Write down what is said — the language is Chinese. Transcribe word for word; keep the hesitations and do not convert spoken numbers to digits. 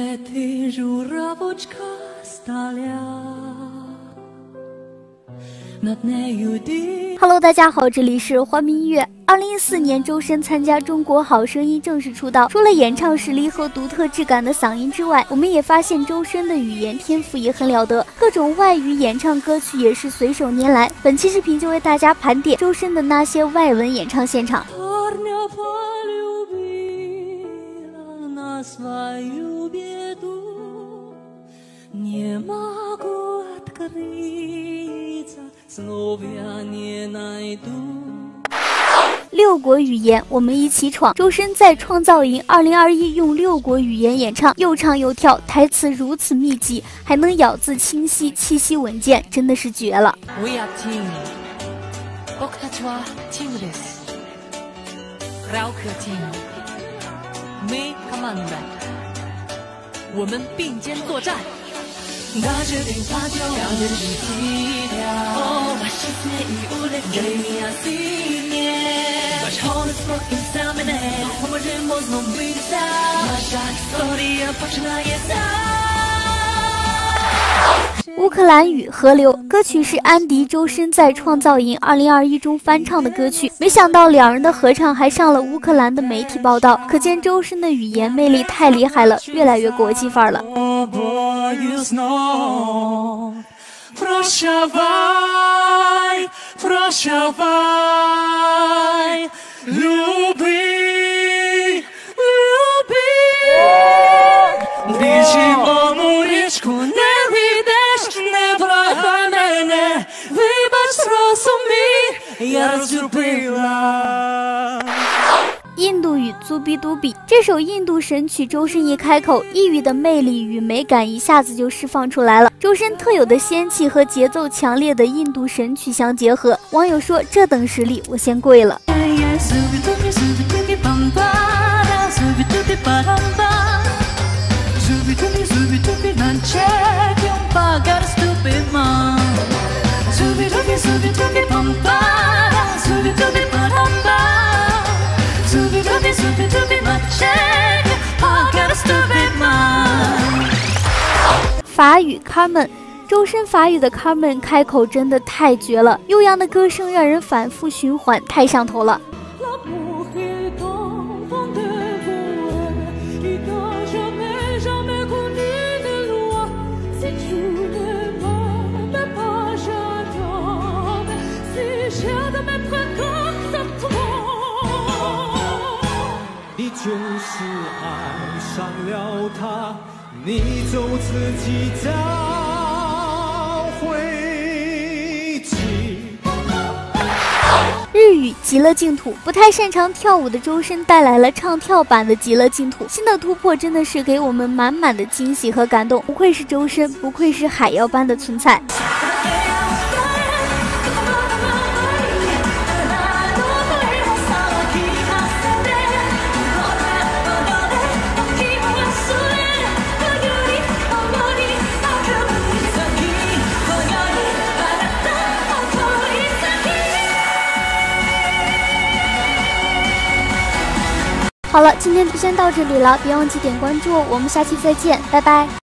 Hello， 大家好，这里是花蜜音乐。二零一四年，周深参加《中国好声音》正式出道。除了演唱实力和独特质感的嗓音之外，我们也发现周深的语言天赋也很了得，各种外语演唱歌曲也是随手拈来。本期视频就为大家盘点周深的那些外文演唱现场。六国语言，我们一起闯。周深在创造营二零二一用六国语言演唱，又唱又跳，台词如此密集，还能咬字清晰，气息稳健，真的是绝了。 We are team， 僕たちはチームです。クラウクteam， Me commander， 我们并肩作战。나决定发酒，要决定低调。哦，맛있네 이 우리 게임이야 시네。마셔는 스모킹 싸매네， 허물을 못 넘기자。마셔 소리야 파츠나에서。 乌克兰语河流歌曲是安迪周深在创造营二零二一中翻唱的歌曲，没想到两人的合唱还上了乌克兰的媒体报道，可见周深的语言魅力太厉害了，越来越国际范儿了。印度语祖比杜比，这首印度神曲，周深一开口，异域的魅力与美感一下子就释放出来了。周深特有的仙气和节奏强烈的印度神曲相结合，网友说这等实力我先跪了。法语 Carmen， 周深法语的 Carmen 开口真的太绝了，悠扬的歌声让人反复循环，太上头了。 你就是爱上了他，你走自己找回己。 日语极乐净土，不太擅长跳舞的周深带来了唱跳版的极乐净土，新的突破真的是给我们满满的惊喜和感动，不愧是周深，不愧是海妖般的存在。好了，今天就先到这里了，别忘记点关注，我们下期再见，拜拜。